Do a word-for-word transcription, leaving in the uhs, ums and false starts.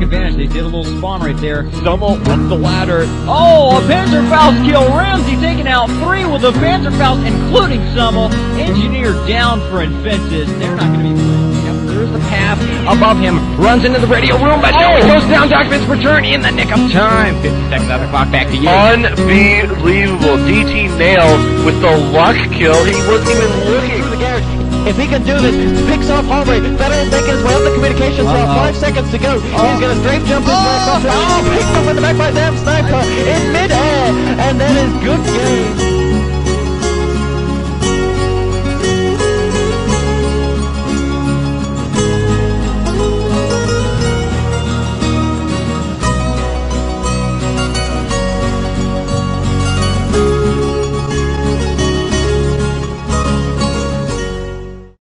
advantage. They did a little spawn right there. Stummel with the ladder. Oh, a Panzerfaust kill. Ramsey taking out three with a Panzerfaust, including Stummel. Engineer down for Infented. They're not going to be playing. Yep, there's the path above him. Runs into the radio room, but no, he goes down. Documents return in the nick of time. fifty seconds out of the clock. Back to you. Unbelievable. D T nailed with the luck kill. He wasn't even looking. The garage. If he can do this, picks off Harvey. Veteran making his way up the communications Uh-oh. route. Five seconds to go. Oh. He's going to strafe jump his way across. Oh, picked up in the back by Sam Sniper in midair. And that is good game.